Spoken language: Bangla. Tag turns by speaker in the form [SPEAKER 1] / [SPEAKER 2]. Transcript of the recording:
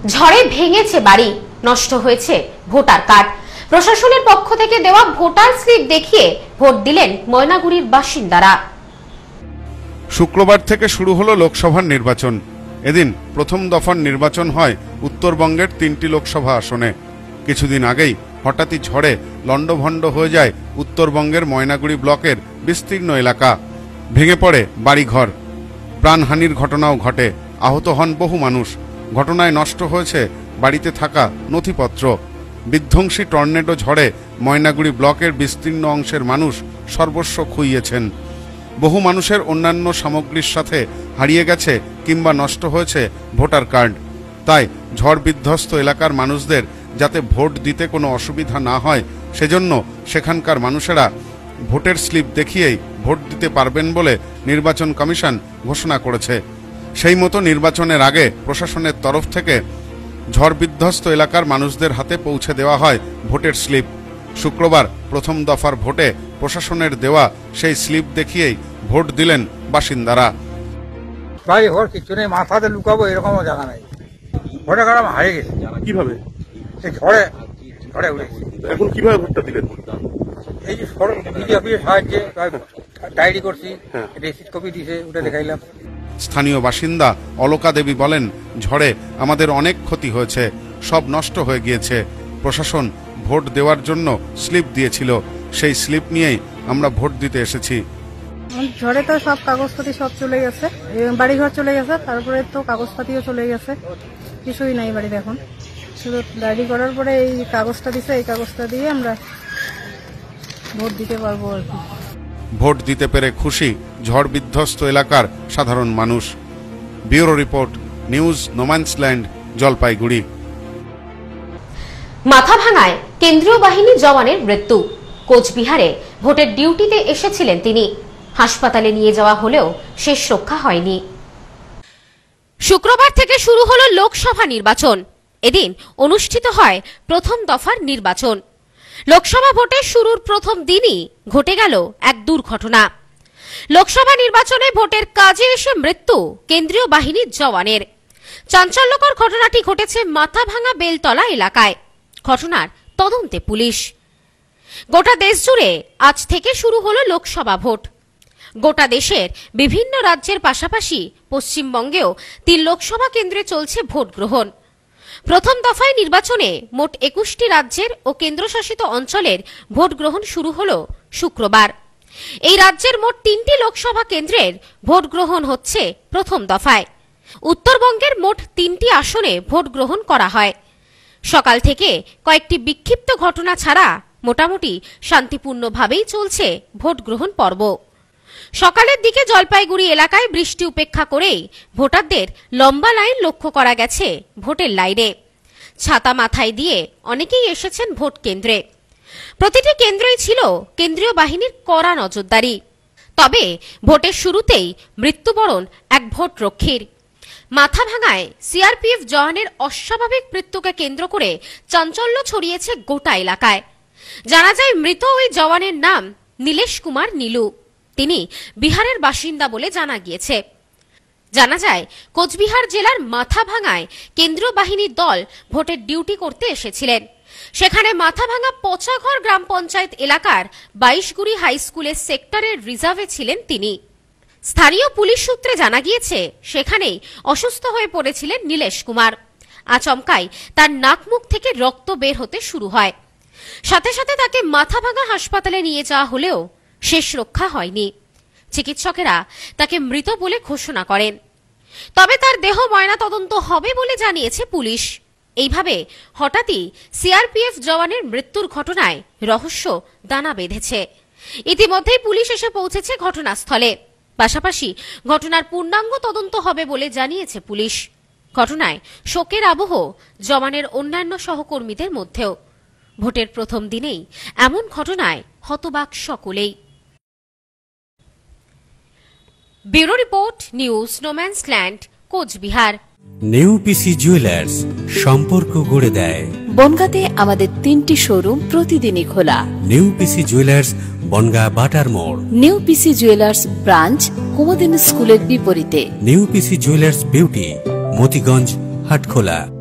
[SPEAKER 1] ঝড়ে ভেঙেছে বাড়ি, নষ্ট হয়েছে ভোটার কার্ড। প্রশাসনের পক্ষ থেকে দেওয়া ভোটার স্লিপ দেখিয়ে ভোট দিলেন ময়নাগুড়ির বাসিন্দারা।
[SPEAKER 2] শুক্রবার থেকে শুরু হলো লোকসভার নির্বাচন। এদিন প্রথম দফার নির্বাচন হয় উত্তরবঙ্গের 3টি লোকসভা আসনে। কিছুদিন আগেই হঠাৎই ঝড়ে লণ্ডভণ্ড হয়ে যায় উত্তরবঙ্গের ময়নাগুড়ি ব্লকের বিস্তীর্ণ এলাকা। ভেঙে পড়ে বাড়িঘর, প্রাণহানির ঘটনাও ঘটে, আহত হন বহু মানুষ। ঘটনায় নষ্ট হয়েছে বাড়িতে থাকা নথিপত্র। বিধ্বংসী টর্নেডো ঝড়ে ময়নাগুড়ি ব্লকের বিস্তীর্ণ অংশের মানুষ সর্বস্ব খুইয়েছেন। বহু মানুষের অন্যান্য সামগ্রীর সাথে হারিয়ে গেছে কিংবা নষ্ট হয়েছে ভোটার কার্ড। তাই ঝড় বিধ্বস্ত এলাকার মানুষদের যাতে ভোট দিতে কোনো অসুবিধা না হয়, সেজন্য সেখানকার মানুষেরা ভোটের স্লিপ দেখিয়েই ভোট দিতে পারবেন বলে নির্বাচন কমিশন ঘোষণা করেছে। সেই মতো নির্বাচনের আগে প্রশাসনের তরফ থেকে ঝড় বিধ্বস্ত এলাকার মানুষদের হাতে পৌঁছে দেওয়া হয় ভোটের স্লিপ। শুক্রবার প্রথম দফার ভোটে প্রশাসনের দেওয়া সেই স্লিপ দেখিয়েই ভোট দিলেন বাসিন্দারা।
[SPEAKER 3] ভাই ওর কিছু নেই, মাথাতে লুকাবো এরকমও জায়গা নাই। ভোটে কার্ড হারিয়ে গেছে।
[SPEAKER 2] কিভাবে?
[SPEAKER 3] ঝড়ে উঠেছে।
[SPEAKER 2] এখন কিভাবে ভোটটা দিলেন?
[SPEAKER 3] এই যে মিডিয়া অফিসের সাহায্যে ডায়েরি করছি, রিসিট কপি দিয়েছে, ওটা দেখাইলাম।
[SPEAKER 2] স্থানীয় বাসিন্দা অলকা দেবী বলেন, ঝড়ে আমাদের অনেক ক্ষতি হয়েছে, সব নষ্ট হয়ে গিয়েছে। প্রশাসন ভোট দেওয়ার জন্য স্লিপ দিয়েছিল, সেই স্লিপ নিয়েই আমরা ভোট দিতে এসেছি।
[SPEAKER 4] ঝড়ে তো সব কাগজপাতি সব চলে গেছে, বাড়িঘর চলে গেছে, তারপরে তো কাগজপাতিও চলে গেছে, কিছুই নাই বাড়িতে। এখন শুধু ডায়েরি করার পরে এই কাগজটা দিছে, এই কাগজটা দিয়ে আমরা ভোট দিতে পারবো আর কি।
[SPEAKER 2] ভোট দিতে পেরে খুশি ঝড় বিধ্বস্ত এলাকার সাধারণ মানুষ। Bureau report, news no man's land, Jalpaiguri.
[SPEAKER 1] মাথাভাঙায় কেন্দ্রীয় বাহিনী জওয়ানের মৃত্যু। কোচবিহারে ভোটের ডিউটিতে এসেছিলেন তিনি, হাসপাতালে নিয়ে যাওয়া হলেও শেষ রক্ষা হয়নি। শুক্রবার থেকে শুরু হলো লোকসভা নির্বাচন। এদিন অনুষ্ঠিত হয় প্রথম দফার নির্বাচন। লোকসভা ভোটের শুরুর প্রথম দিনই ঘটে গেল এক দুর্ঘটনা। লোকসভা নির্বাচনে ভোটের কাজে এসে মৃত্যু কেন্দ্রীয় বাহিনীর জওয়ানের। চাঞ্চল্যকর ঘটনাটি ঘটেছে মাথাভাঙা বেলতলা এলাকায়। ঘটনার তদন্তে পুলিশ। গোটা দেশ জুড়ে আজ থেকে শুরু হলো লোকসভা ভোট। গোটা দেশের বিভিন্ন রাজ্যের পাশাপাশি পশ্চিমবঙ্গেও 3 লোকসভা কেন্দ্রে চলছে ভোট গ্রহণ। প্রথম দফায় নির্বাচনে মোট 21টি রাজ্যের ও কেন্দ্রশাসিত অঞ্চলের ভোট গ্রহণ শুরু হল শুক্রবার। এই রাজ্যের মোট 3টি লোকসভা কেন্দ্রের ভোট গ্রহণ হচ্ছে প্রথম দফায়। উত্তরবঙ্গের মোট 3টি আসনে ভোট গ্রহণ করা হয়। সকাল থেকে কয়েকটি বিক্ষিপ্ত ঘটনা ছাড়া মোটামুটি শান্তিপূর্ণভাবেই চলছে ভোট গ্রহণ পর্ব। সকালের দিকে জলপাইগুড়ি এলাকায় বৃষ্টি উপেক্ষা করেই ভোটারদের লম্বা লাইন লক্ষ্য করা গেছে ভোটের লাইনে। ছাতা মাথায় দিয়ে অনেকেই এসেছেন ভোট কেন্দ্রে। প্রতিটি কেন্দ্রেই ছিল কেন্দ্রীয় বাহিনীর কড়া নজরদারি। তবে ভোটের শুরুতেই মৃত্যুবরণ এক ভোট রক্ষীর। মাথাভাঙায় সিআরপিএফ জওয়ানের অস্বাভাবিক মৃত্যুকে কেন্দ্র করে চাঞ্চল্য ছড়িয়েছে গোটা এলাকায়। জানা যায় মৃত ওই জওয়ানের নাম নীলেশ কুমার নীলু। তিনি বিহারের বাসিন্দা বলে জানা গিয়েছে। জানা যায় কোচবিহার জেলার মাথাভাঙায় কেন্দ্রীয় বাহিনীর দল ভোটের ডিউটি করতে এসেছিলেন। সেখানে মাথাভাঙা পচাঘর গ্রাম পঞ্চায়েত এলাকার 22গুড়ি হাই স্কুলের সেক্টরের রিজার্ভে ছিলেন তিনি। স্থানীয় পুলিশ সূত্রে জানা গিয়েছে সেখানেই অসুস্থ হয়ে পড়েছিলেন নীলেশ কুমার। আচমকাই তার নাক মুখ থেকে রক্ত বের হতে শুরু হয়। সাথে সাথে তাকে মাথাভাঙা হাসপাতালে নিয়ে যাওয়া হলেও শেষ রক্ষা হয়নি। চিকিৎসকেরা তাকে মৃত বলে ঘোষণা করেন। তবে তার দেহ ময়না তদন্ত হবে বলে জানিয়েছে পুলিশ। এইভাবে হঠাৎই সিআরপিএফ জওয়ানের মৃত্যুর ঘটনায় রহস্য দানা বেঁধেছে। ইতিমধ্যেই পুলিশ এসে পৌঁছেছে ঘটনাস্থলে। পাশাপাশি ঘটনার পূর্ণাঙ্গ তদন্ত হবে বলে জানিয়েছে পুলিশ। ঘটনায় শোকের আবহ জওয়ানের অন্যান্য সহকর্মীদের মধ্যেও। ভোটের প্রথম দিনেই এমন ঘটনায় হতবাক সকলেই। Bureau report, news no man's land, Cooch Behar.
[SPEAKER 5] New PC jewellers, সম্পর্ক গড়ে দেয়।
[SPEAKER 6] বনগাঁতে আমাদের 3টি শোরুম প্রতিদিনই খোলা।
[SPEAKER 5] নিউ পিসি জুয়েলার্স, বনগাঁ বাটার মোড়।
[SPEAKER 6] নিউ পিসি জুয়েলার্স ব্রাঞ্চ কুমদিন স্কুলের বিপরীতে।
[SPEAKER 5] New PC jewellers beauty, Matiganj, Hatkhola.